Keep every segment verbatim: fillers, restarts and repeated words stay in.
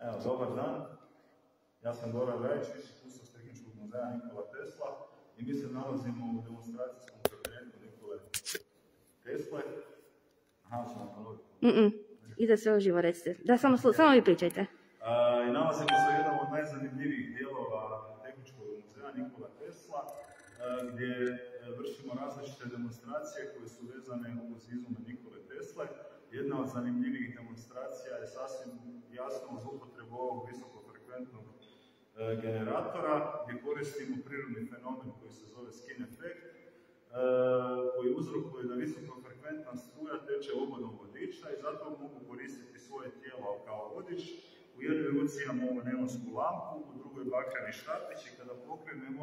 Evo, dobar dan. Ja sam Goran Rajičić, kustoš Tehničkog muzeja Nikola Tesla i mi se nalazimo u demonstracijskom kabinetu Nikole Tesle. Aha, ćemo ponoviti. Mm-mm. Ide sve uživo, recite. Da, samo, samo vi pričajte. A, I nalazimo se u jednom od najzanimljivijih dijelova Tehničkog muzeja Nikola Tesla, a, gdje vršimo različite demonstracije koje su vezane uz izume Nikole Tesle. Jedna od zanimljivih demonstracija je sasvim jasno uz upotrebu ovog visokofrekventnog e, generatora, gdje koristimo prirodni fenomen koji se zove skin efekt, e, koji uzrokuje da visokofrekventna struja teče obodom vodiča i zato mogu koristiti svoje tijelo kao vodič. U jednoj ruci imamo ovu neonsku lampu, u drugoj bakreni štapić i kada pokrenemo,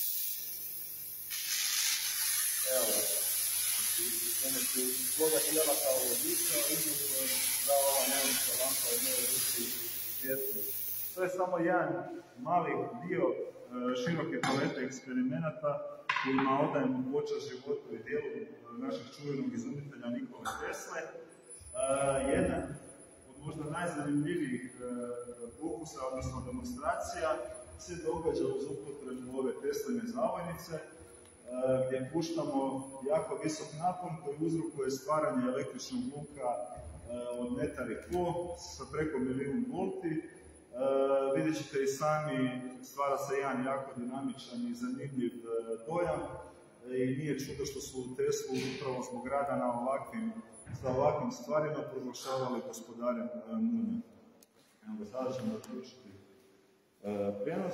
evo, pomoću svoga tijela kao vodiča, uzrokuje da ova neonska lampa u mojoj ruci svijetli. To je samo jedan mali dio e, široke palete eksperimenata kojima odajemo počast životu i dijelu našeg čuvenog izumitelja Nikole Tesle. E, jedan od možda najzanimljivijih e, pokusa, odnosno demonstracija, se događa uz upotrebu ove Tesline zavojnice, gdje puštamo jako visok napon koji uzrokuje stvaranje električnog luka od metar i po sa preko milijun volti. Vidjet ćete i sami, stvara se jedan jako dinamičan i zanimljiv dojam i nije čudo što su Teslu upravo zbog rada na ovakvim, sa ovakvim stvarima proglašavali gospodarem munja. Evo, sada ćemo zaključiti prijenos.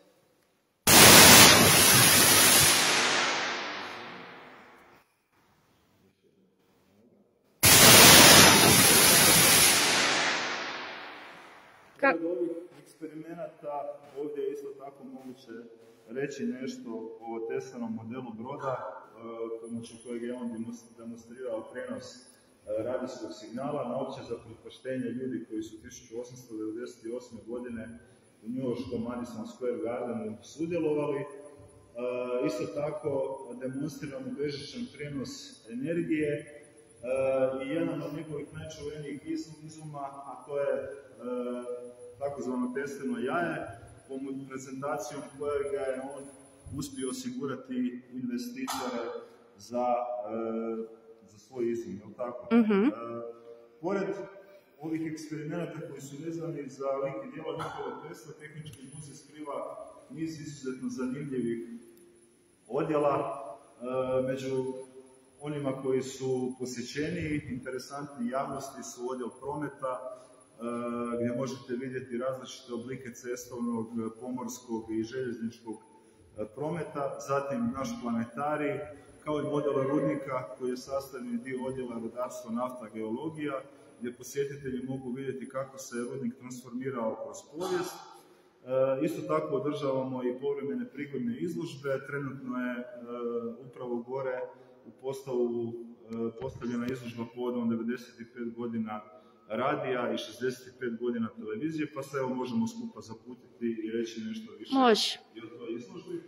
Od ovih eksperimenata ovdje je isto tako moguće reći nešto o Teslanom modelu broda, pomoću kojeg je on demonstrirao prenos radijskog signala na opće zaprepaštenje ljudi koji su tisuću osamsto devedeset osme. godine u njujorškom Madison Square Gardenu sudjelovali. Isto tako demonstriramo bežičan prijenos energije i jedan od njegovih najčuvenijih izuma, a to je takozvano Teslino jaje, prezentacijom kojega je on uspio osigurati investitore za, za svoj izum, je li tako? Mm-hmm. Pored ovih eksperimenata koji su vezani za lik i djelo Nikole Tesle, Tehnički muzej skriva niz izuzetno zanimljivih odjela. Među onima koji su posjećeniji, interesantni javnosti su odjel prometa, gdje možete vidjeti različite oblike cestovnog, pomorskog i željezničkog prometa, zatim naš planetarij, kao i model rudnika koji je sastavni dio odjela rudarstvo, nafta, geologija, gdje posjetitelji mogu vidjeti kako se rudnik transformirao kroz povijest. Isto tako održavamo i povremene prigodne izložbe. Trenutno je upravo gore u postavu postavljena izložba povodom devedeset pet godina radija i šezdeset pet godina televizije, pa se evo možemo skupa zaputiti i reći nešto više Može. i o toj izložbi.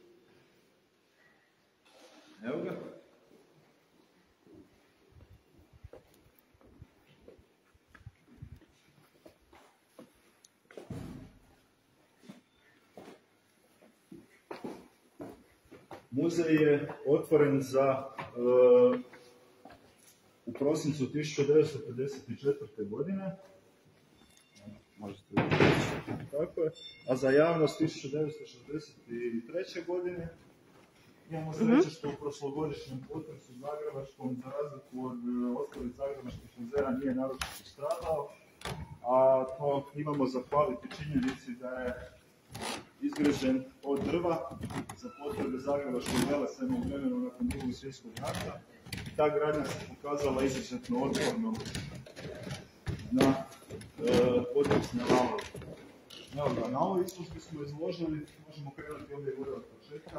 Evo ga. Muzej je otvoren za uh, u prosincu tisuću devetsto pedeset četvrte. godine, možete vidjeti, tako je, a za javnost tisuću devetsto šezdeset treće. godine. Imamo sreće što u prošlogodišnjem potresu zagrebačkom, za razliku od ostalih zagrebačkih muzeja, nije naročito stradao, a to imamo zahvaliti činjenici da je izgrađen od drva za potrebe zagrebačkog Velesajma u vremenu nakon Drugog svjetskog rata. Ta gradnja se pokazala izuzetno otpornom na e, potresne valove. Evo ga, na ovoj izložbi smo izložili, možemo krenuti ovdje gore od početka.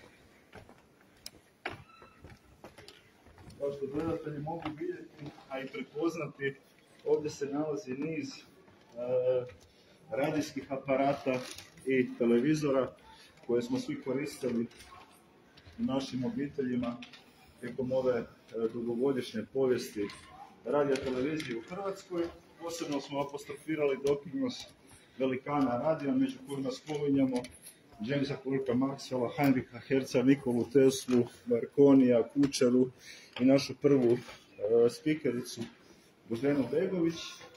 Kao što gledatelji mogu vidjeti, a i prepoznati, ovdje se nalazi niz e, radijskih aparata i televizora koje smo svi koristili u našim obiteljima tijekom ove dugogodišnje povijesti radija televizije u Hrvatskoj. Posebno smo apostrofirali doprinos velikana radija, među kojima spominjamo Jamesa Clerka Maxwella, Heinricha Hertza, Nikolu Teslu, Marconija, Kučeru i našu prvu uh, spikericu Boženu Begović.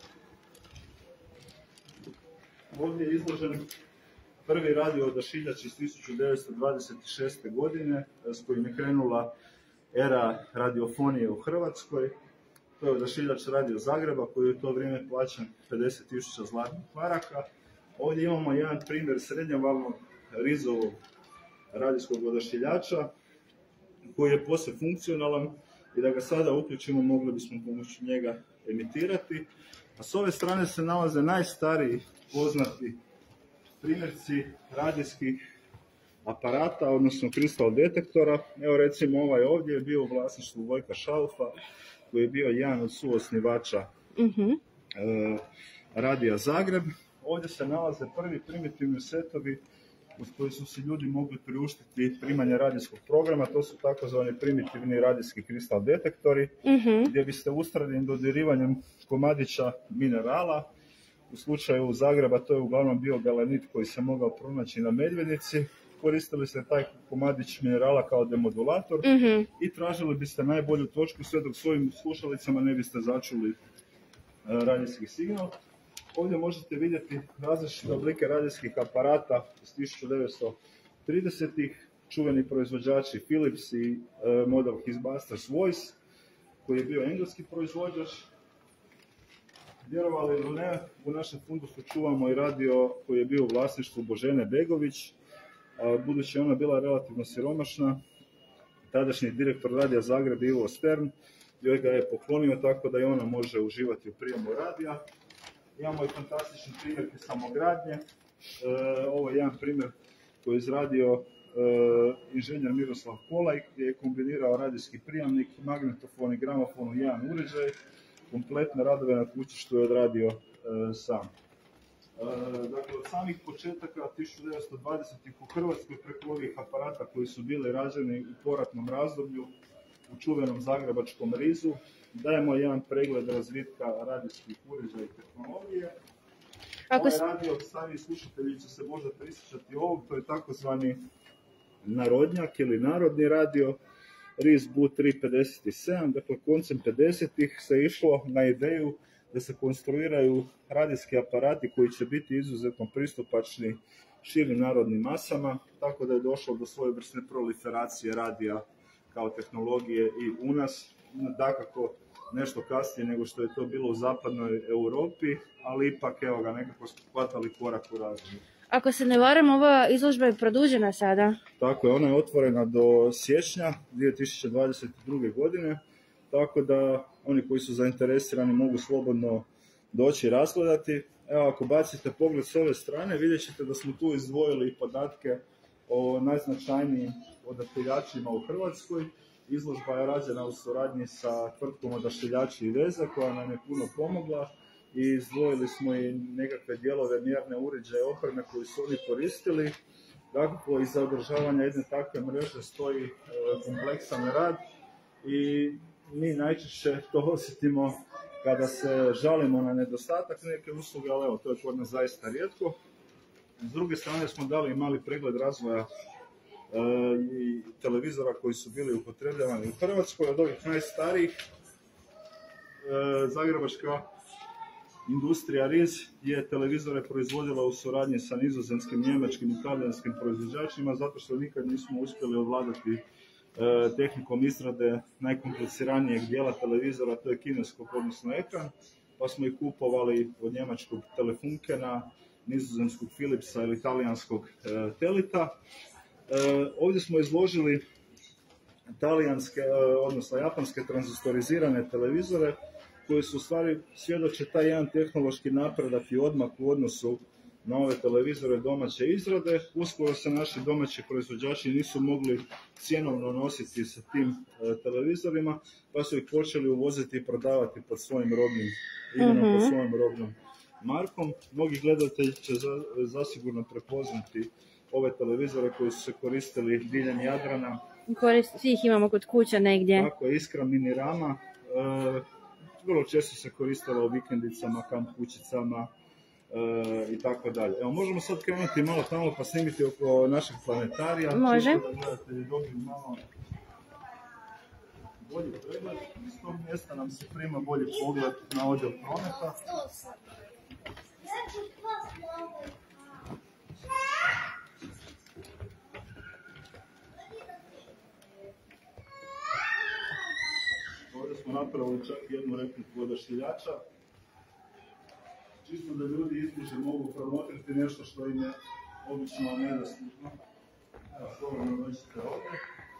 Ovdje je izložen prvi radio odašiljač iz tisuću devetsto dvadeset šeste. godine s kojim je krenula era radiofonije u Hrvatskoj. To je odašiljač Radio Zagreba koji je u to vrijeme plaćan pedeset tisuća zlatnih maraka. Ovdje imamo jedan primjer srednjovalnog Rizovog radijskog odašiljača koji je posve funkcionalan i da ga sada uključimo mogli bismo pomoću njega emitirati. A s ove strane se nalaze najstariji poznati primjerci radijskih aparata, odnosno kristal detektora. Evo recimo ovaj ovdje je bio u vlasništvu Vojka Šaufa, koji je bio jedan od suosnivača uh-huh. e, Radija Zagreb. Ovdje se nalaze prvi primitivni setovi uz koji su se ljudi mogli priuštiti primanje radijskog programa. To su takozvani primitivni radijski kristal detektori, uh-huh. gdje biste ustranim dodirivanjem komadića minerala, u slučaju Zagreba to je uglavnom bio galanit koji se mogao pronaći na Medvednici, koristili ste taj komadić minerala kao demodulator uh-huh. i tražili biste najbolju točku sve dok svojim slušalicama ne biste začuli uh, radijski signal. Ovdje možete vidjeti različite oblike radijskih aparata iz tisuću devetsto tridesetih. Čuveni proizvođači Philips i uh, model His Master's Voice, koji je bio engleski proizvođač. Vjerovali ili ne, u našem fundusu čuvamo i radio koji je bio u vlasništvu Božene Begović. A budući je ona bila relativno siromašna, tadašnji direktor Radija Zagreb Ivo Stern joj ga je poklonio tako da i ona može uživati u prijemu radija. Imamo i fantastični primjerke samogradnje. E, ovo je jedan primjer koji je izradio e, inženjer Miroslav Kolaj, gdje je kombinirao radijski prijemnik, magnetofon i gramofon u jedan uređaj. Kompletne radove na kućištu je odradio e, sam. E, dakle, od samih početaka tisuću devetsto dvadesetih u Hrvatskoj preko ovih aparata koji su bili rađeni u poratnom razdoblju u čuvenom zagrebačkom Rizu, dajemo jedan pregled razvitka radijskih uređaja i tehnologije. Ako... Ovaj radio, stariji slušatelji će se možda prisjećati ovog, to je takozvani narodnjak ili narodni radio, Riz B U tri pedeset sedam, dakle koncem pedesetih se išlo na ideju da se konstruiraju radijski aparati koji će biti izuzetno pristupačni širim narodnim masama, tako da je došlo do svojevrsne proliferacije radija kao tehnologije i u nas, dakako nešto kasnije nego što je to bilo u zapadnoj Europi, ali ipak evo ga nekako smo hvatali korak u razvoju. Ako se ne varam, ova izložba je produžena sada. Tako je, ona je otvorena do siječnja dvije tisuće dvadeset druge. godine, tako da oni koji su zainteresirani mogu slobodno doći i razgledati. Evo, ako bacite pogled s ove strane, vidjet ćete da smo tu izdvojili podatke o najznačajnijim odašiljačima u Hrvatskoj. Izložba je rađena u suradnji sa tvrtkom Odašiljači i veze koja nam je puno pomogla i izdvojili smo i nekakve dijelove mjerne uređaje opreme koji su oni koristili. Dakle, iza održavanja jedne takve mreže stoji e, kompleksan rad i mi najčešće to osjetimo kada se žalimo na nedostatak neke usluge, ali evo, to je kod nas zaista rijetko. S druge strane smo dali mali pregled razvoja e, i televizora koji su bili upotrebljavani u Hrvatskoj. Od ovih najstarijih e, zagrebačka industrija Riz je televizore proizvodila u suradnji sa nizozemskim, njemačkim i talijanskim proizvođačima zato što nikad nismo uspjeli ovladati e, tehnikom izrade najkompliciranijeg dijela televizora, to je kineskog, odnosno ekran, pa smo ih kupovali od njemačkog Telefunkena, nizozemskog Philipsa ili talijanskog e, Telita. E, ovdje smo izložili talijanske, e, odnosno japanske tranzistorizirane televizore koji su u stvari svjedoče taj jedan tehnološki napredak i odmak u odnosu na ove televizore domaće izrade. Uskoro se naši domaći proizvođači nisu mogli cjenovno nositi sa tim e, televizorima, pa su ih počeli uvoziti i prodavati pod svojim robnim imenom, uh-huh. pod svojim robnom markom. Mnogi gledatelji će za, zasigurno prepoznati ove televizore koji su se koristili diljem Jadrana. Korist, svi ih imamo kod kuća negdje. Tako je, Iskra Minirama. E, vrlo često se koristila u vikendicama, kamp kućicama, i tako dalje. Evo, možemo sad krenuti malo tamo pa snimiti oko našeg planetarija. Može. Čisto da gledatelji dobiju malo bolji pregled. Iz tog mjesta nam se prima bolji pogled na odjel prometa. Ovdje smo napravili čak jednu repliku odašiljača. Čisto da ljudi izbliže mogu promotriti nešto što im je obično nedostupno. Evo, slobodno dođite ovdje.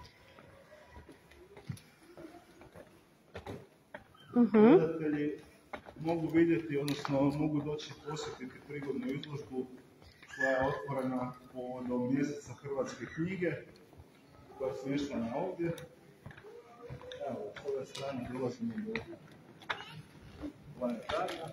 Uh-huh. Gledatelji mogu vidjeti, odnosno mogu doći posjetiti prigodnu izložbu koja je otvorena povodom mjeseca hrvatske knjige, koja je smještena ovdje. Evo, s ove strane dolazimo do planetarija.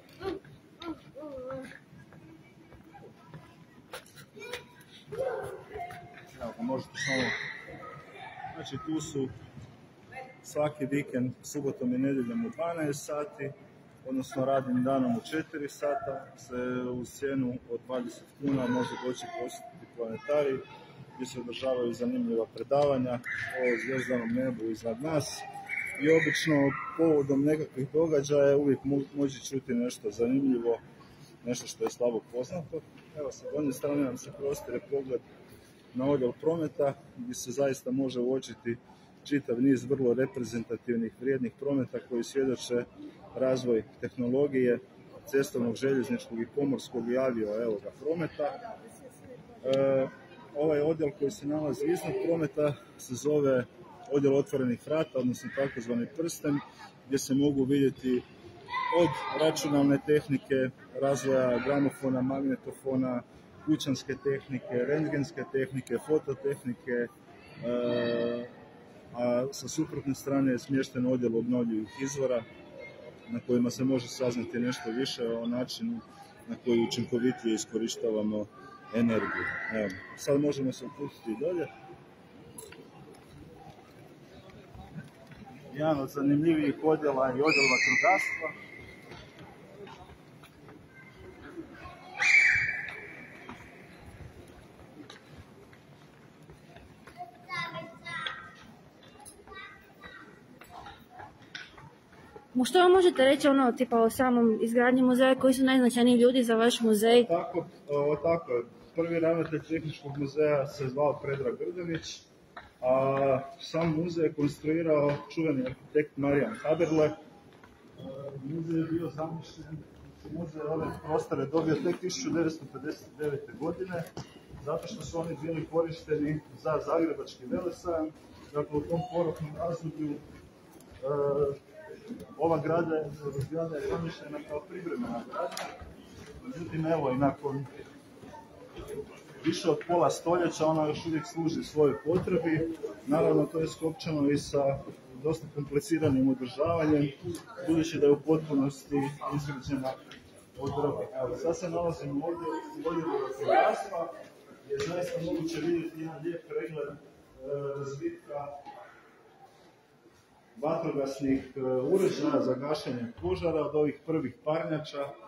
Evo, pa možete samo... Znači, tu su svaki vikend, subotom i nedjeljom u dvanaest sati, odnosno radnim danom u četiri sata, se u cijenu od dvadeset kuna može doći posjetiti planetarij, gdje se održavaju zanimljiva predavanja o zvjezdanom nebu iznad nas. I obično povodom nekakvih događaja uvijek može čuti nešto zanimljivo, nešto što je slabo poznato. Evo, sa donje strane nam se prostire pogled na odjel prometa, gdje se zaista može uočiti čitav niz vrlo reprezentativnih vrijednih prometa koji svjedoče razvoj tehnologije, cestovnog, željezničkog i pomorskog i avio evo ga, prometa. E, ovaj odjel koji se nalazi iznad prometa se zove odjel otvorenih vrata, odnosno takozvani prsten, gdje se mogu vidjeti od računalne tehnike, razvoja gramofona, magnetofona, kućanske tehnike, rentgenske tehnike, fototehnike, e, a sa suprotne strane je smješten odjel obnovljivih izvora na kojima se može saznati nešto više o načinu na koji učinkovitije iskorištavamo energiju. Evo, sad možemo se upustiti dolje. Jedan od zanimljivijih odjela je odjel vatrogastva. Što vam možete reći ono, tipa, o samom izgradnji muzeja, koji su najznačajniji ljudi za vaš muzej? Tako, o, tako je. Prvi ravnatelj Tehničkog muzeja se zvao Predrag Grdanić, a sam muzej je konstruirao čuveni arhitekt Marijan Haberle. Muzej je bio zamišljen, muzej ove prostore dobio tek tisuću devetsto pedeset devete. godine, zato što su oni bili korišteni za Zagrebački velesajam. Dakle, u tom poroknom razdoblju e, ova grada je, zgrada je zamišljena kao privremena gradnja. Međutim, evo, i nakon više od pola stoljeća ona još uvijek služi svojoj potrebi. Naravno, to je skopčano i sa dosta kompliciranim održavanjem, budući da je u potpunosti izgrađena od drva. Evo, sad se nalazimo ovdje u odjelu vatrogastva, gdje je zaista moguće vidjeti jedan lijep pregled e, razvitka vatrogasnih e, uređaja za gašenje požara od ovih prvih parnjača. E,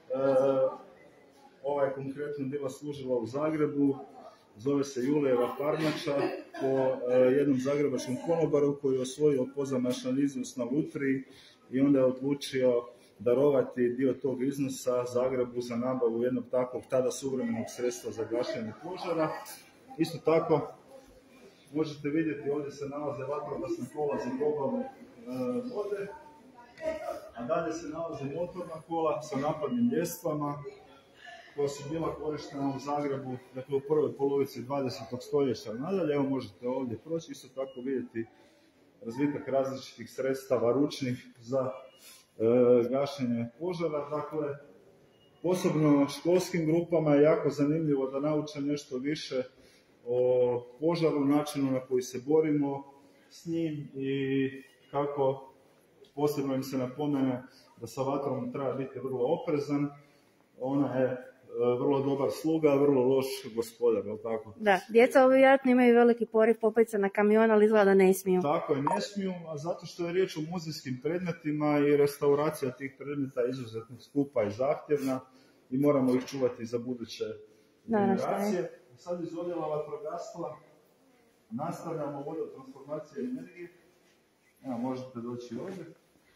ova je konkretno bila služila u Zagrebu, zove se Julijeva parnjača, po e, jednom zagrebačkom konobaru koji je osvojio pozamašan iznos na lutriji i onda je odlučio darovati dio tog iznosa Zagrebu za nabavu jednog takvog tada suvremenog sredstva za gašenje požara. Isto tako, možete vidjeti, ovdje se nalaze vatrogasna kola za poplavu e, vode, a dalje se nalaze motorna kola sa napadnim ljestvama koja su bila korištena u Zagrebu, dakle u prvoj polovici dvadesetog stoljeća nadalje. Evo, možete ovdje proći, isto tako vidjeti razvitak različitih sredstava ručnih za e, gašenje požara. Dakle, posebno školskim grupama je jako zanimljivo da nauče nešto više o požaru, načinu na koji se borimo s njim i kako posebno im se napomene da sa vatrom treba biti vrlo oprezan. Ona je e, vrlo dobar sluga, vrlo loš gospodar, je li tako? Da, djeca vjerojatno imaju veliki poriv popet se na kamion, ali izgleda da ne smiju. Tako je, ne smiju, a zato što je riječ o muzejskim predmetima i restauracija tih predmeta je izuzetno skupa i zahtjevna. i moramo ih čuvati za buduće generacije. Sad iz odjela vatrogastva nastavljamo vodotransformacije energije. Evo, možete doći ovdje.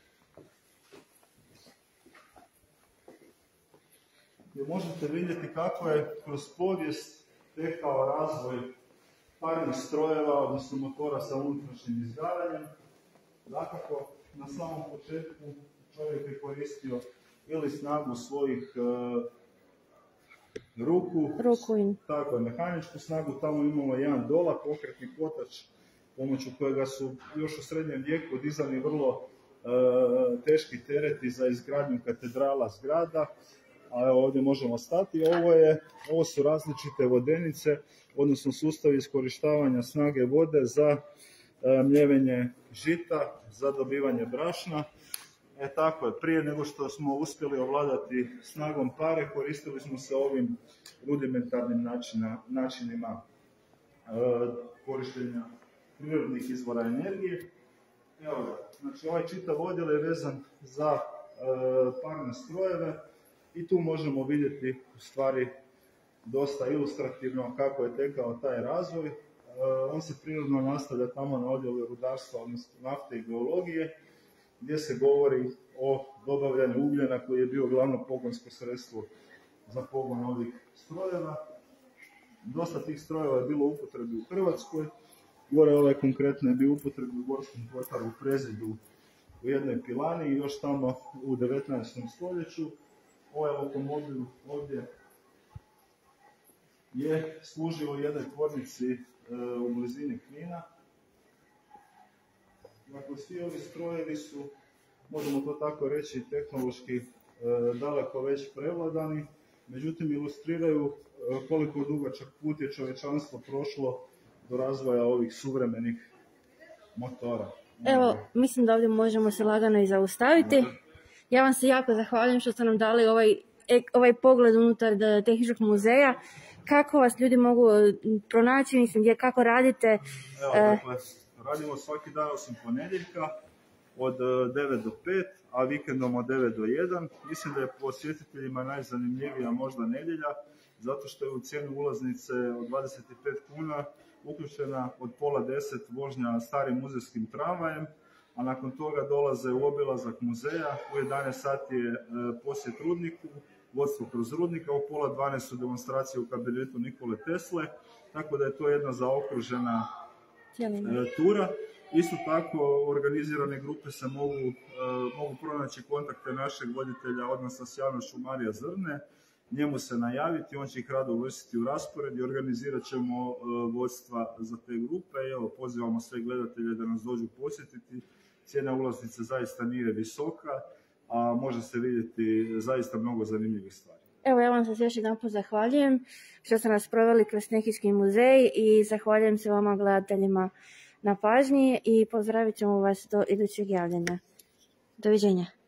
Gdje možete vidjeti kako je kroz povijest tekao razvoj parnih strojeva, odnosno motora sa unutrašnjim izgaranjem. Dakako, na samom početku čovjek je koristio ili snagu svojih uh, ruku, ruku tako je, mehaničku snagu, tamo imamo jedan dola, pokretni kotač, pomoću kojega su još u srednjem vijeku dizani vrlo uh, teški tereti za izgradnju katedrala zgrada, a evo ovdje možemo stati. Ovo, je, ovo su različite vodenice, odnosno sustav iskorištavanja snage vode za uh, mljevenje žita, za dobivanje brašna. E tako je, prije nego što smo uspjeli ovladati snagom pare, koristili smo se ovim rudimentarnim načina, načinima e, korištenja prirodnih izvora energije. Evo ga, znači ovaj čitav odjel je vezan za e, parne strojeve i tu možemo vidjeti u stvari dosta ilustrativno kako je tekao taj razvoj. E, on se prirodno nastavlja tamo na odjelu rudarstva, odnosno nafte i geologije, gdje se govori o dobavljanju ugljena koji je bio glavno pogonsko sredstvo za pogon ovih strojeva. Dosta tih strojeva je bilo u upotrebi u Hrvatskoj. Gore ovaj konkretno je bio u upotrebi u Gorskom kotaru u Prezidu u jednoj pilani i još tamo u devetnaestom stoljeću. Ovaj lokomobil ovdje je služio u jednoj tvornici e, u blizini Knina. Dakle, svi ovi strojevi su, možemo to tako reći, tehnološki e, daleko već prevladani, međutim ilustriraju e, koliko dugačak put je čovječanstvo prošlo do razvoja ovih suvremenih motora. Evo, mislim da ovdje možemo se lagano i zaustaviti. Ja vam se jako zahvaljujem što ste nam dali ovaj, ovaj pogled unutar Tehničkog muzeja. Kako vas ljudi mogu pronaći, mislim, gdje, kako radite? Evo, dakle, radimo svaki dan osim ponedjeljka od devet do pet, a vikendom od devet do jedan. Mislim da je posjetiteljima najzanimljivija možda nedjelja, zato što je u cijenu ulaznice od dvadeset pet kuna uključena od pola deset vožnja starim muzejskim tramvajem, a nakon toga dolaze u obilazak muzeja, u jedanaest sati je posjet rudniku, vodstvo kroz rudnika, u pola dvanaest su demonstracije u kabinetu Nikole Tesle, tako da je to jedna zaokružena e, tura. Isto tako organizirane grupe se mogu, e, mogu pronaći kontakte našeg voditelja odnosa s javnošću Marija Zrne, njemu se najaviti, on će ih rado uvrstiti u raspored i organizirat ćemo e, vodstva za te grupe. Evo, pozivamo sve gledatelje da nas dođu posjetiti. Cijena ulaznice zaista nije visoka, a može se vidjeti zaista mnogo zanimljivih stvari. Evo, ja vam se još jedanput zahvaljujem što ste nas proveli kroz Tehnički muzej i zahvaljujem se vama gledateljima na pažnji i pozdravit ćemo vas do idućeg javljanja. Doviđenja.